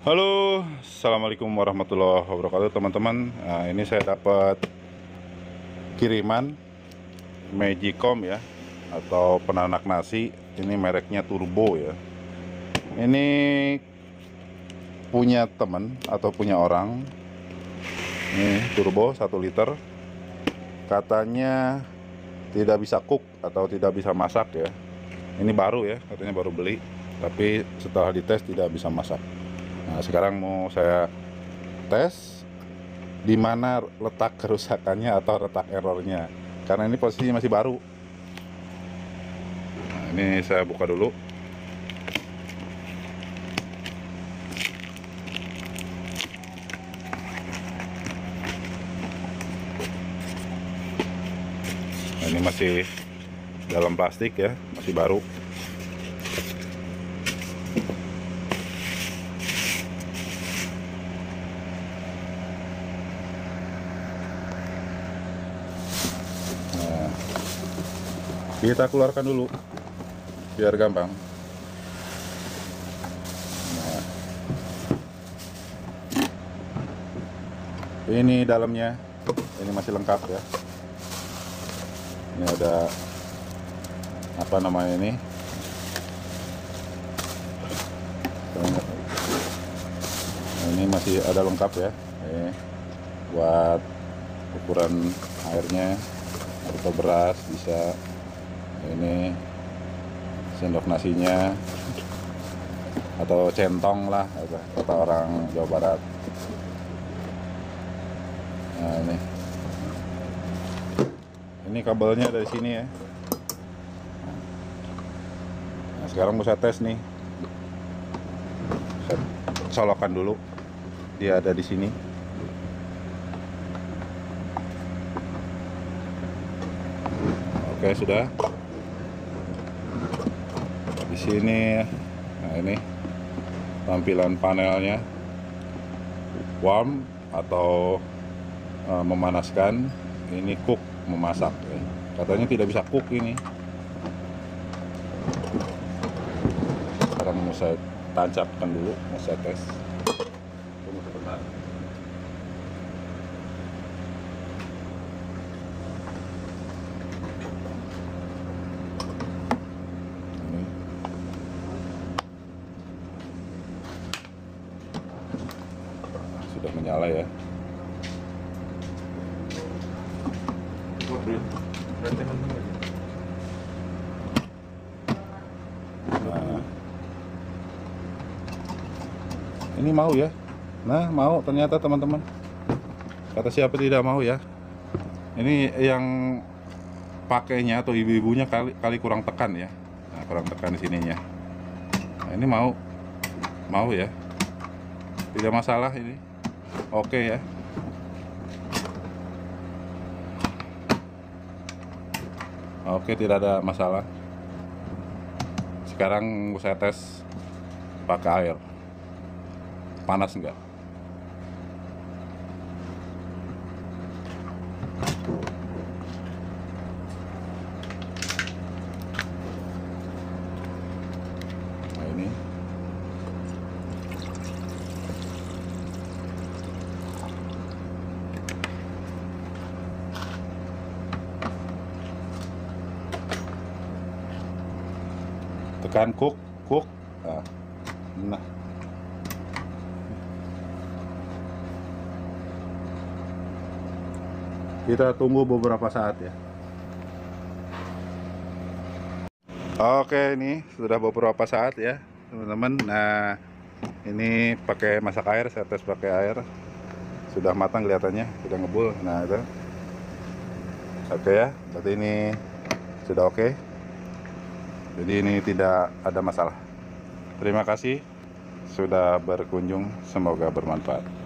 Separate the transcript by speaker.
Speaker 1: Halo, assalamualaikum warahmatullahi wabarakatuh teman-teman. Nah, ini saya dapat kiriman Magicom ya, atau penanak nasi. Ini mereknya Turbo ya. Ini punya teman atau punya orang. Ini Turbo 1 liter. Katanya tidak bisa cook atau tidak bisa masak ya. Ini baru ya, katanya baru beli. Tapi setelah dites tidak bisa masak. Nah, sekarang mau saya tes di mana letak kerusakannya atau letak errornya, karena ini posisinya masih baru. Nah, ini saya buka dulu. Nah, ini masih dalam plastik ya, masih baru. Nah, kita keluarkan dulu biar gampang. Nah, ini dalamnya, ini masih lengkap ya. Ini ada apa namanya ini? Nah, ini masih ada lengkap ya. Ini buat ukuran airnya atau beras bisa. Ini sendok nasinya atau centong lah kata orang Jawa Barat. Nah, ini kabelnya dari sini ya. Nah, sekarang mau saya tes nih. Saya colokkan dulu, dia ada di sini. Oke, sudah di sini. Nah, ini tampilan panelnya, warm atau memanaskan. Ini cook, memasak ya. Katanya tidak bisa cook ini. Sekarang mau saya tancapkan dulu, mau saya tes. Tunggu sebentar. Ini sudah menyala ya. Nah, ini mau ya. Nah, mau ternyata teman-teman. Kata siapa tidak mau ya. Ini yang pakainya atau ibu-ibunya kali kurang tekan ya. Nah, kurang tekan di sininya. Nah, ini mau ya. Tidak masalah ini. Oke ya. Oke, tidak ada masalah. Sekarang saya tes pakai air. Panas enggak? Nah, ini. Tekan cook. Nah, kita tunggu beberapa saat ya. Oke, ini sudah beberapa saat ya teman-teman. Nah, ini pakai masak air, saya tes pakai air. Sudah matang kelihatannya, sudah ngebul. Nah, itu oke ya, berarti ini sudah oke. Jadi ini tidak ada masalah. Terima kasih sudah berkunjung, semoga bermanfaat.